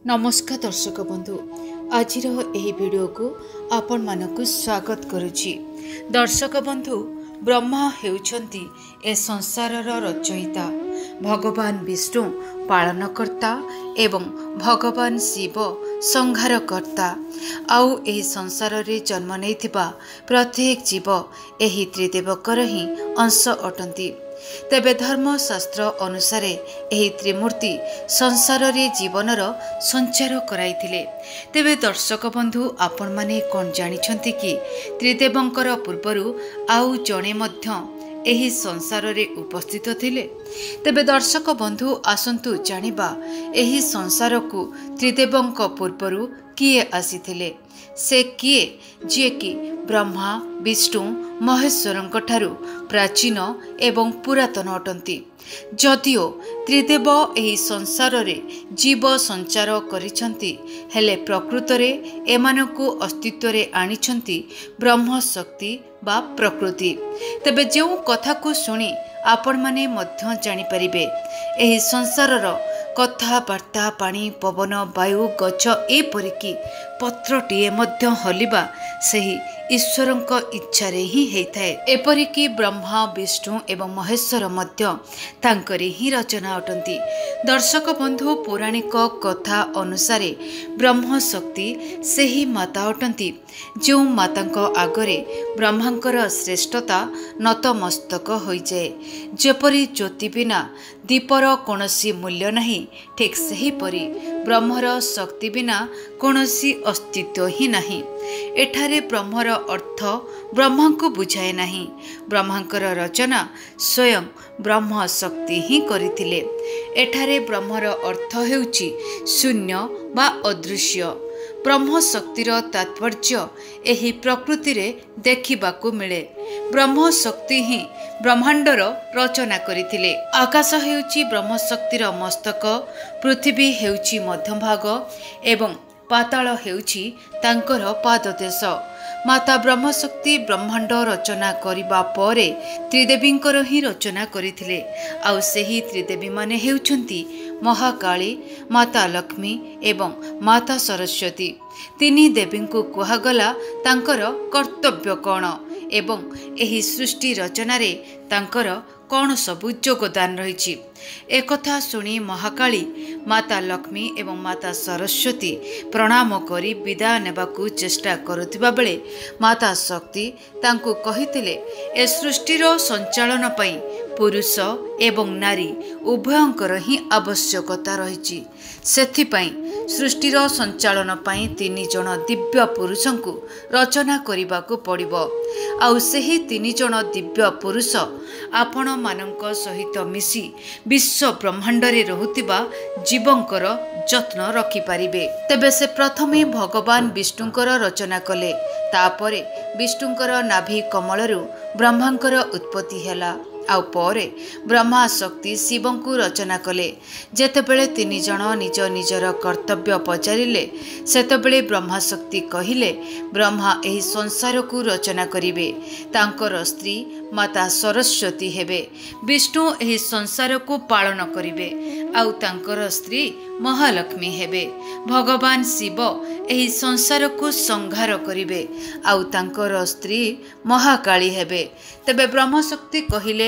नमस्कार दर्शक बंधु आज वीडियो को आपण मानक स्वागत करुछि। दर्शक बंधु ब्रह्मा हेउछंती ए संसार रचयिता, भगवान विष्णु पालनकर्ता एवं भगवान शिव संहारकर्ता। आउ एही संसार रे जन्म नेइथिबा प्रत्येक जीव एही त्रिदेवकर ही अंश अटंती। तेबे धर्मशास्त्र अनुसार एही त्रिमूर्ति संसार रे जीवनर संचार कराइथिले। तेबे दर्शक बंधु आपण माने कोन जानिछंती कि त्रिदेवंकर पूर्वरु आउ जणे मध्य एही संसार रे उपस्थित थिले। तेबे दर्शक बंधु आसंतु जानिबा एही संसार को त्रिदेवंक पूर्वरु किए आसीथिले। से किए जे कि ब्रह्मा विष्णु महेश्वरंक ठारू प्राचीन एवं पुरातन अटंती। जदिओ त्रिदेव एही संसार रे जीव संचार करिछंती, हेले प्रकृत रे एमानकु अस्तित्व रे आनिछंती ब्रह्म शक्ति बा प्रकृति। तेबे जो कथा को सुनी आपण माने मध्य जानि परिबे एही संसारर कथाबार्ता पानी पवन वायु गछ एपरिकी पत्रटीए मध्य हलिबा सही ईश्वरंक इच्छारे ही हेइथाए। एपरिकी ब्रह्मा विष्णु एवं महेश्वर मध्य तांकरे ही रचना अटंती। दर्शक बंधु पौराणिक कथा अनुसारे ब्रह्म शक्ति सही माता अटंती जो मातांक आगरे ब्रह्मांकर श्रेष्ठता नतमस्तक होई जाए। जेपरि ज्योति बिना दीपर कोनोसी मूल्य नहीं, ठीक सही परी ब्रह्मर शक्ति बिना कोनोसी अस्तित्व ही नहीं। एठारे ब्रह्मर अर्थ ब्रह्मा को बुझाए नहीं। ब्रह्मांकर रचना स्वयं ब्रह्म शक्ति ही करिथिले। एठारे ब्रह्मर अर्थ हेउची शून्य बा अदृश्य। ब्रह्म शक्तिर तात्पर्य एही प्रकृति रे देखिबाकू मिले। ब्रह्म शक्ति ही ब्रह्मांडर रचना करिथिले। आकाश हेउची ब्रह्म शक्तिर मस्तक, पृथ्वी हेउची मध्यभाग एवं पाताल हेउची तांकर पाददेश। माता ब्रह्मशक्ति ब्रह्मांड रचना करिबा परे त्रिदेवींकर ही रचना करिथिले। आउ सेही त्रिदेवी माने हेउछंती महाकाली, माता लक्ष्मी एवं माता सरस्वती। तिनी देवी को कुहागला तांकर कर्तव्य कौन एवं एही सृष्टि रचना रे तांकर कौन सबु योगदान रही। एकथा शुणी महाकाली माता लक्ष्मी एवं माता सरस्वती प्रणाम करी विदाय नेबाकू चेष्टा करुथिबा बेले माता शक्ति तांकू कहिथिले ए सृष्टिर संचालन पई पुरुष एवं नारी उभयंकर ही आवश्यकता रही। सेथिपई सृष्टिर संचालन पई 3 जण दिव्य पुरुषंकु रचना करिबाकू पड़िबो। आउ सेही 3 जण दिव्य पुरुष आपण मानक सहित मिसी विश्व ब्रह्मांड रे रहुतिबा जीवंकर जत्न रखि पारिबे। तेबे से प्रथमे भगवान विष्णुंकर रचना कले। तापरे विष्णुंकर नाभि कमलरु ब्रह्मांकर उत्पत्ति हेला। आउ परे ब्रह्मा शक्ति शिवं को रचना कले। जेतेबेले 3 जण निज निजर कर्तव्य पचारिले सेतेबेले ब्रह्मा शक्ति कहिले ब्रह्मा एही संसार को रचना करिवे। तांकर स्त्री माता सरस्वती हेबे। विष्णु एही संसार को पालन करिवे। आउ तांकर स्त्री महालक्ष्मी हेबे। भगवान शिव एही संसार को संहार करिवे। आउ तांकर स्त्री महाकाली हेबे। तेबे ब्रह्म शक्ति कहिले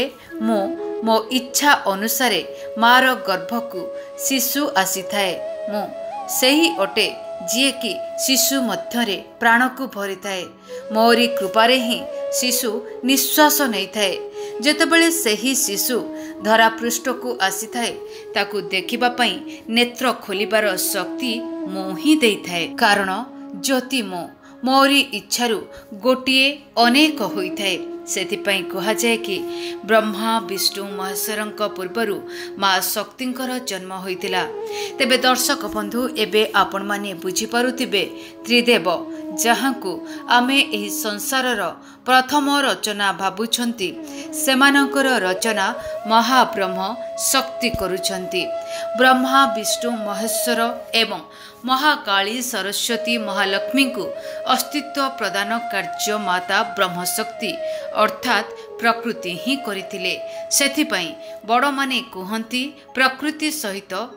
मो इच्छा अनुसारे मार गर्भ को शिशु आसी थाए। मो सेही अटे जिए कि शिशु मध्यरे प्राण को भरी थाए। मोरी कृपारे ही शिशु निश्वास नहीं थाए। जेतेबेले सेही शिशु धरा पृष्ठ को आसी थाए ताकू देखिबा पई नेत्र खोलिबार शक्ति मो ही देई थाए। कारण ज्योति मोरी इच्छारू गोटिए अनेक होई थाए। सेथिपई कहा जाए कि ब्रह्मा विष्णु महेश्वरंक पूर्वरु माँ शक्तिंकर जन्म होइतिला। तेबे दर्शक बंधु एबे आपण माने बुझी पारुथिबे त्रिदेव जहांकु आमे एही संसारर प्रथम रचना भाबुछंती सेमानकर रचना महाब्रह्म शक्ति करुछंती। ब्रह्मा विष्णु महेश्वर एवं महाकाली सरस्वती महालक्ष्मी को अस्तित्व प्रदान कार्य माता ब्रह्मशक्ति अर्थात प्रकृति ही करिथिले। सेथिपई बड़ माने कुहंती प्रकृति सहित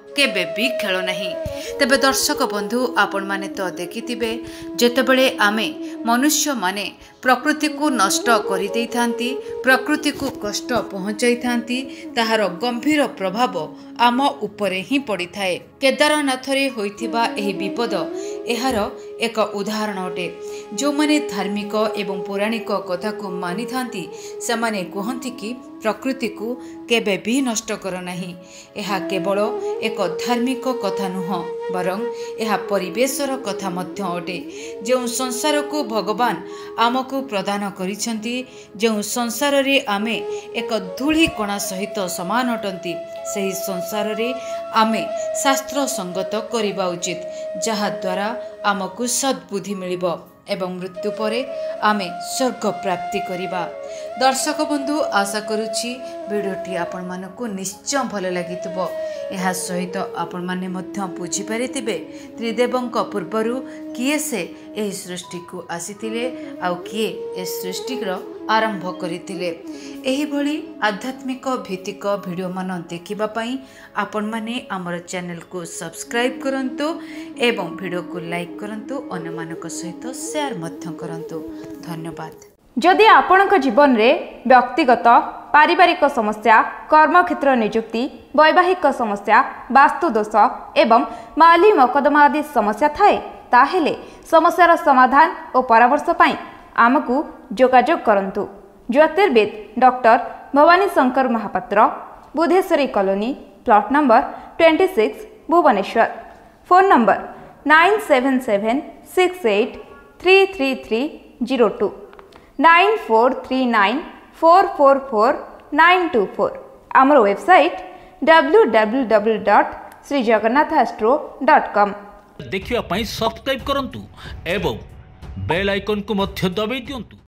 केबे भी खेल नहीं। तेबे दर्शक बंधु आपण माने तो देखिथिबे जेतेबेले आमे मनुष्य माने प्रकृति को नष्ट करि देइथांती, प्रकृति को कष्ट पहुंचाई थांती, ताहार गंभीर प्रभाव आम उपरे ही पड़ी थाए। केदारनाथ रे होइथिबा एही विपद एहार एक उदाहरण अटे। जो माने धार्मिक एवं पौराणिक कथा को मानि थांती से माने कहंती कि प्रकृति को केबे भी नष्ट कर नहीं। यह केवल एक धार्मिक कथा नुह, बरं यह परिवेशर कथा मध्य अटे। जो संसार को भगवान आमको प्रदान करिसेंती, जो संसार रे आमे एक धूली कणा सहित समान अटंती, सही संसार रे आमे शास्त्र संगत करिबा उचित, जहा द्वारा आमको सद्बुद्धि मिलिबो एवं मृत्यु परे आमे स्वर्ग प्राप्ति करिबा। दर्शक बंधु आशा करुछि वीडियोटी आपण मानकु निश्चय भल लागितबो। एहा सहित आपण माने मध्य बुझी पारिथिबे त्रिदेवंक पूर्वरु किए से एही सृष्टि को आसीथिले आउ किए ए सृष्टिर आरंभ करिथिले। एही भली आध्यात्मिक भित्तिक वीडियो मान देखिबा पई आपण माने हमर चैनल को सब्सक्राइब करंतु एवं वीडियो को लाइक करंतु, अन्य मानक सहित शेयर मध्य करंतु। धन्यवाद। जदि आपणक जीवन रे व्यक्तिगत पारिवारिक समस्या, कर्मक्षेत्र नियुक्ति, वैवाहिक समस्या, वास्तु दोष एवं माली मकदमा आदि समस्या थाए ताहेले समस्यार समाधान और परामर्श पाई आमको जोगाजोग करंतु। ज्योतिर्विद doctor Bhabani Shankar Mahapatra, Budheswari colony, plot number 26, Bhubaneswar. Phone number 9776833302 9439444924। आमर वेबसाइट www.srijagannathastro.com। देखिवा पई सब्सक्राइब करंतु एवं बेल आइकन को मध्य दबाई दियंतु।